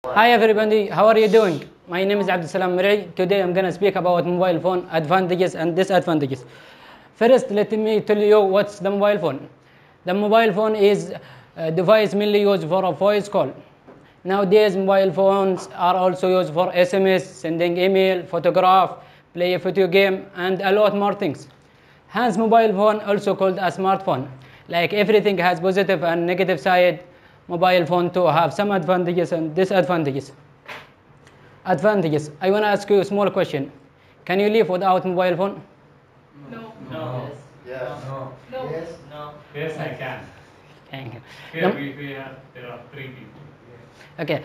Hi everybody, how are you doing? My name is Abdulsalam Mirai. Today I'm gonna speak about mobile phone advantages and disadvantages. First, let me tell you what's the mobile phone. The mobile phone is a device mainly used for a voice call. Nowadays, mobile phones are also used for SMS, sending email, photograph, play a video game, and a lot more things. Hence, mobile phone also called a smartphone. Like everything has positive and negative side, mobile phone too have some advantages and disadvantages. Advantages. I want to ask you a small question. Can you live without mobile phone? No. No. Yes. No. No. Yes. No. Yes, I can. Thank you. Here there are three people. Okay,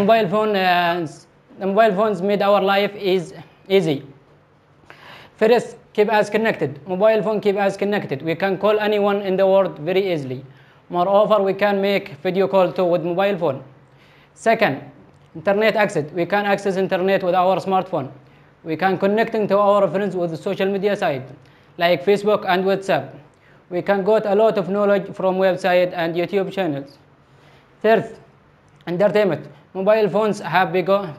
the mobile phones made our life is easy. First, keep us connected. Mobile phone keep us connected. We can call anyone in the world very easily. Moreover, we can make video call too with mobile phone. Second, internet access. We can access internet with our smartphone. We can connecting to our friends with the social media site, like Facebook and WhatsApp. We can get a lot of knowledge from website and YouTube channels. Third, entertainment. Mobile phones have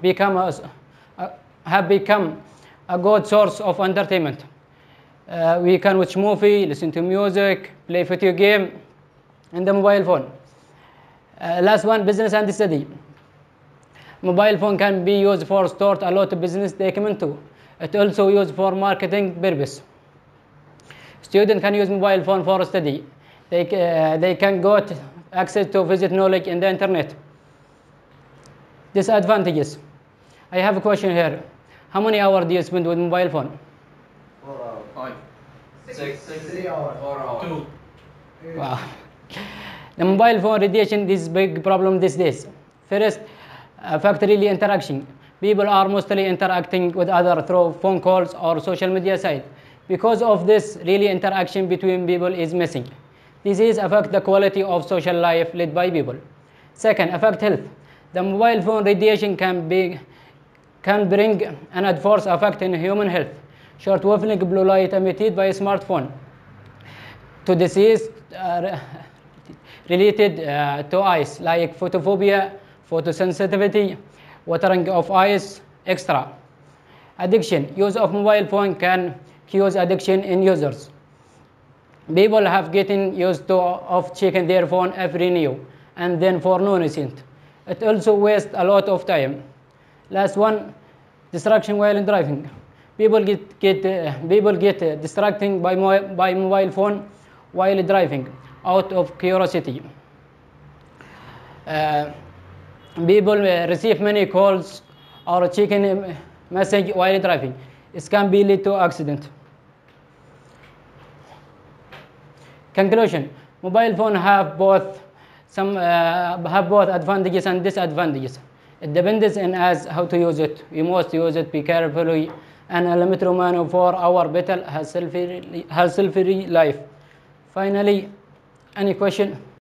become a good source of entertainment. We can watch movie, listen to music, play video game in the mobile phone. Last one, business and study. Mobile phone can be used for start a lot of business document too. It also used for marketing purpose. Student can use mobile phone for study. They can get access to visit knowledge in the internet. Disadvantages. I have a question here. How many hours do you spend with mobile phone? 4 hours. 5. 6. 3 hours. 4 hours. 2. Wow. The mobile phone radiation is a big problem these days. First, affect really interaction. People are mostly interacting with others through phone calls or social media sites. Because of this, really interaction between people is missing. Disease affect the quality of social life led by people. Second, affect health. The mobile phone radiation can bring an adverse effect in human health. Short-wavelength blue light emitted by a smartphone to disease related to eyes, like photophobia, photosensitivity, watering of eyes, etc. Addiction. Use of mobile phone can cause addiction in users. People have gotten used to of checking their phone every new and then for no reason. It also wastes a lot of time. Last one, distraction while driving. People get distracted by mobile phone while driving out of curiosity. People receive many calls or checking a message while driving. It can be lead to accident. Conclusion: mobile phone have both advantages and disadvantages. It depends on us how to use it. We must use it be carefully and a limited manner for our better hassle-free life. Finally, any question?